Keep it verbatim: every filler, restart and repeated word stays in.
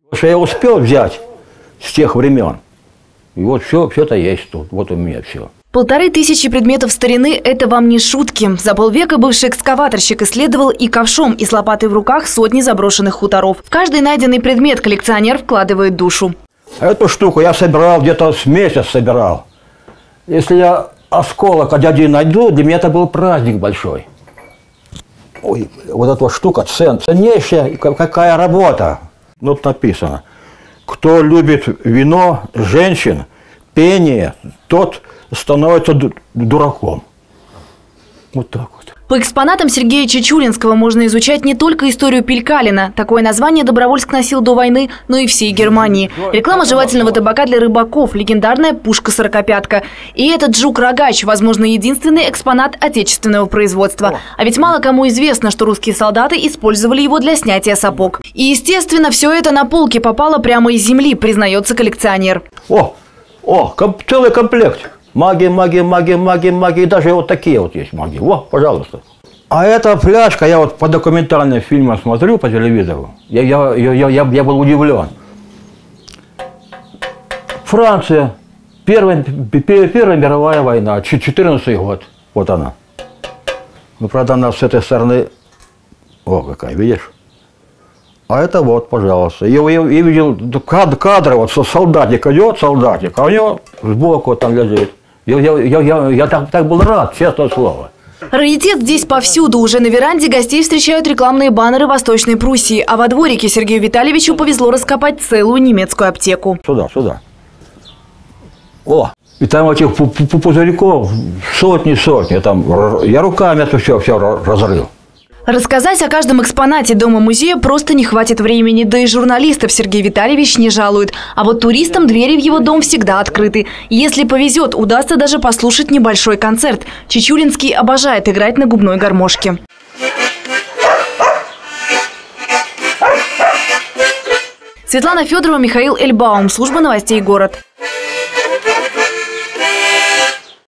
Что я успел взять с тех времен. И вот все, все-то есть тут. Вот у меня все. Полторы тысячи предметов старины – это вам не шутки. За полвека бывший экскаваторщик исследовал и ковшом, и с лопатой в руках сотни заброшенных хуторов. В каждый найденный предмет коллекционер вкладывает душу. А эту штуку я собирал где-то с месяц собирал. Если я осколок от дяди найду, для меня это был праздник большой. Ой, вот эта штука цен, ценнейшая, какая работа. Вот написано: кто любит вино, женщин, пение, тот становится дураком. Вот так вот. По экспонатам Сергея Чечулинского можно изучать не только историю Пелькалина. Такое название Добровольск носил до войны, но и всей Германии. Реклама жевательного табака для рыбаков, легендарная пушка-сорокопятка. И этот жук-рогач, возможно, единственный экспонат отечественного производства. А ведь мало кому известно, что русские солдаты использовали его для снятия сапог. И, естественно, все это на полке попало прямо из земли, признается коллекционер. О, о, комп целый комплект. Магия, магия, магия, магия, магия. И даже вот такие вот есть магии. Во, пожалуйста. А эта фляжка, я вот по документальным фильмам смотрю по телевизору. Я, я, я, я, я был удивлен. Франция. Первая, Первая мировая война. четырнадцатый год. Вот она. Ну, правда, она с этой стороны... О, какая, видишь? А это вот, пожалуйста. Я, я, я видел кадры, вот солдатик идет, солдатик, а у него сбоку там лежит. Я, я, я, я, я так, так был рад, честное слово. Раритет здесь повсюду. Уже на веранде гостей встречают рекламные баннеры Восточной Пруссии. А во дворике Сергею Витальевичу повезло раскопать целую немецкую аптеку. Сюда, сюда. О, и там этих пузырьков сотни-сотни. Там я руками это все, все разрыл. Рассказать о каждом экспонате дома-музея просто не хватит времени, да и журналистов Сергей Витальевич не жалует. А вот туристам двери в его дом всегда открыты. Если повезет, удастся даже послушать небольшой концерт. Чечулинский обожает играть на губной гармошке. Светлана Федорова, Михаил Эльбаум. Служба новостей «Город».